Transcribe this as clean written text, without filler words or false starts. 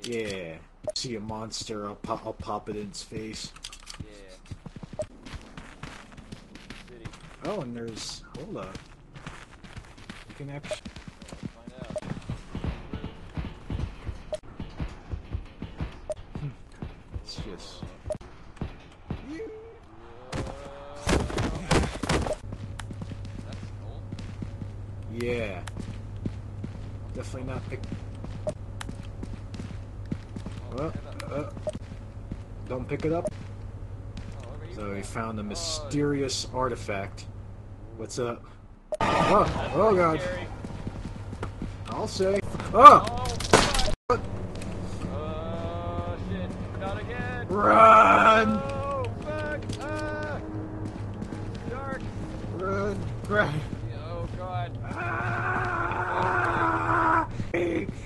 Yeah. See a monster, I'll pop it in its face. Yeah. City. Oh, and there's... Hold up. You can actually... Find out. It's just... That's old. Yeah. Definitely not pick... Don't pick it up. So he found a mysterious artifact. What's up? Oh god. Scary. I'll say. Oh! Oh, shit. Not again. Run! Oh, fuck. Ah. Dark. Run! Run! Oh, God. Ah!